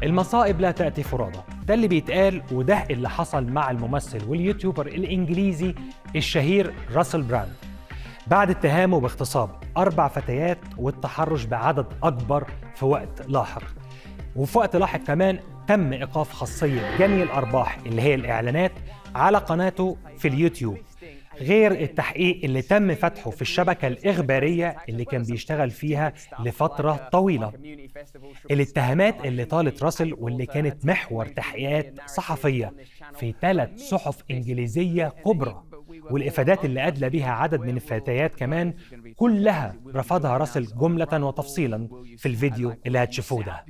المصائب لا تأتي فرادى، ده اللي بيتقال وده اللي حصل مع الممثل واليوتيوبر الإنجليزي الشهير راسل براند بعد اتهامه باغتصاب 4 فتيات والتحرش بعدد أكبر في وقت لاحق. وفي وقت لاحق كمان تم إيقاف خاصية جني الأرباح اللي هي الإعلانات على قناته في اليوتيوب، غير التحقيق اللي تم فتحه في الشبكة الإخبارية اللي كان بيشتغل فيها لفترة طويلة. الاتهامات اللي طالت راسل واللي كانت محور تحقيقات صحفية في 3 صحف إنجليزية كبرى، والإفادات اللي أدلى بها عدد من الفتيات كمان، كلها رفضها راسل جملة وتفصيلا في الفيديو اللي هتشوفوه ده.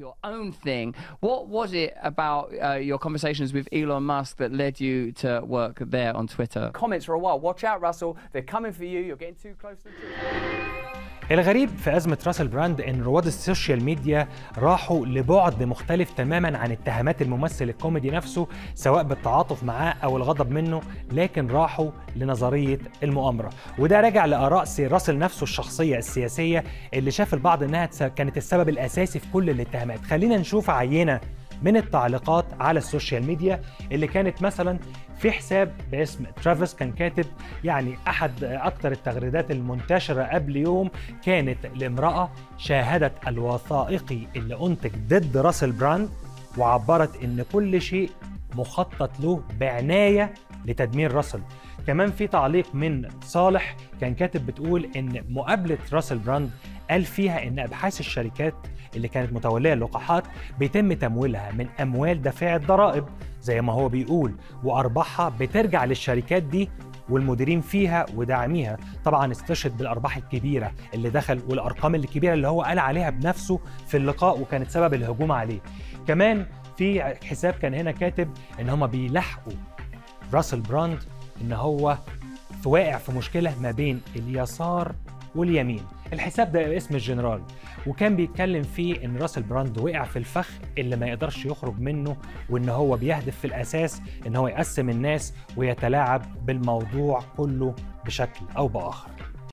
What was it about your conversations with Elon Musk that led you to work there on Twitter? Comments for a while. Watch out, Russell. They're coming for you. You're getting too close to the truth. الغريب في أزمة راسل براند إن رواد السوشيال ميديا راحوا لبعد مختلف تماماً عن اتهامات الممثل الكوميدي نفسه سواء بالتعاطف معاه أو الغضب منه، لكن راحوا لنظرية المؤامرة، وده راجع لآراء راسل نفسه الشخصية السياسية اللي شاف البعض إنها كانت السبب الأساسي في كل الاتهامات. خلينا نشوف عينة من التعليقات على السوشيال ميديا اللي كانت مثلا في حساب باسم ترافيس كان كاتب يعني أحد أكثر التغريدات المنتشرة قبل يوم، كانت لامرأة شاهدت الوثائقي اللي أنتج ضد راسل براند وعبرت إن كل شيء مخطط له بعناية لتدمير راسل. كمان في تعليق من صالح كان كاتب بتقول إن مقابلة راسل براند قال فيها إن أبحاث الشركات اللي كانت متولية اللقاحات بيتم تمويلها من أموال دافعي الضرائب زي ما هو بيقول، وأرباحها بترجع للشركات دي والمديرين فيها وداعميها. طبعا استشهد بالأرباح الكبيرة اللي دخل والأرقام الكبيرة اللي هو قال عليها بنفسه في اللقاء وكانت سبب الهجوم عليه. كمان في حساب كان هنا كاتب إن هما بيلحقوا راسل براند إن هو واقع في مشكلة ما بين اليسار واليمين. الحساب ده اسم الجنرال، وكان بيتكلم فيه ان راسل براند وقع في الفخ اللي ما يقدرش يخرج منه، وان هو بيهدف في الاساس ان هو يقسم الناس ويتلاعب بالموضوع كله بشكل او باخر.